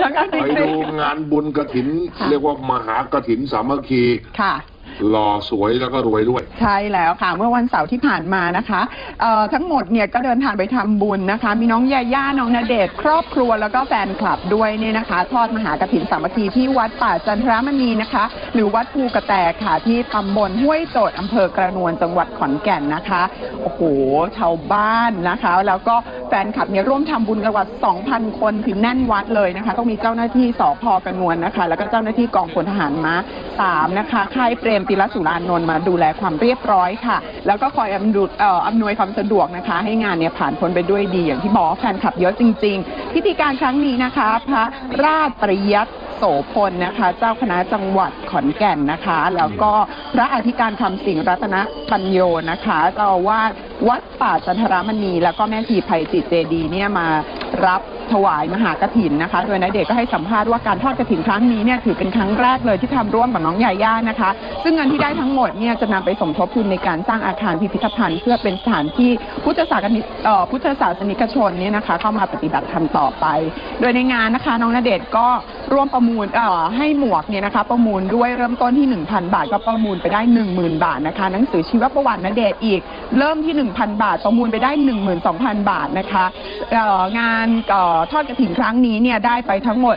ไปดูงานบุญกฐินเรียกว่ามหากฐินสามัคคีค่ะหล่อสวยแล้วก็รวยด้วยใช่แล้วค่ะเมื่อวันเสาร์ที่ผ่านมานะคะทั้งหมดเนี่ยก็เดินทางไปทำบุญนะคะมีน้องยาย่าน้องณเดชน์ครอบครัวแล้วก็แฟนคลับด้วยเนี่ยนะคะทอดมหากฐินสามัคคีที่วัดป่าจันทรมณีนะคะหรือวัดภูกระแตค่ะที่ตำบลห้วยโจทย์อำเภอกระนวนจังหวัดขอนแก่นนะคะโอ้โหชาวบ้านนะคะแล้วก็แฟนคลับเนี่ยร่วมทำบุญกันกว่า 2,000 คนถึงแน่นวัดเลยนะคะต้องมีเจ้าหน้าที่สภ.กระนวนนะคะแล้วก็เจ้าหน้าที่กองพลทหารม้า3นะคะค่ายเปรมติลสุรานนท์มาดูแลความเรียบร้อยค่ะแล้วก็คอยอำนวยความสะดวกนะคะให้งานเนี่ยผ่านพ้นไปด้วยดีอย่างที่บอกแฟนคลับเยอะจริงๆพิธีการครั้งนี้นะคะพระราชปริยัติโสพลนะคะเจ้าคณะจังหวัดขอนแก่นนะคะแล้วก็พระอธิการคำสิงห์รัตนปัญโยนะคะเจ้าอาวาสวัดป่าจันทรมณีแล้วก็แม่ชีไพจิตเจดีเนี่ยมารับถวายมหากฐินนะคะโดยณเดชน์ก็ให้สัมภาษณ์ว่าการทอดกฐินครั้งนี้เนี่ยถือเป็นครั้งแรกเลยที่ทำร่วมกับน้องยาย่านะคะซึ่งเงินที่ได้ทั้งหมดเนี่ยจะนำไปสมทบทุนในการสร้างอาคารพิพิธภัณฑ์เพื่อเป็นสถานที่พุทธศาสนิกชนเนี่ยนะคะเข้ามาปฏิบัติธรรมต่อไปโดยในงานนะคะน้องณเดชน์ก็ร่วมประมูลให้หมวกเนี่ยนะคะประมูลด้วยเริ่มต้นที่ 1,000 บาทก็ประมูลไปได้ 10,000 บาทนะคะหนังสือชีวประวัติณเดชน์อีกเริ่มที่ 1,000 บาทประมูลไปได้ 12,000 บาทนะคะงานทอดกฐินครั้งนี้เนี่ยได้ไปทั้งหมด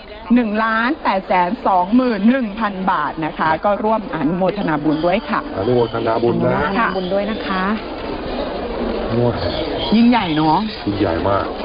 1,821,000 บาทนะคะก็ร่วมอนุโมทนาบุญด้วยค่ะอนุโมทนาบุญนะบุญด้วยนะคะยิ่งใหญ่เนาะยิ่งใหญ่มาก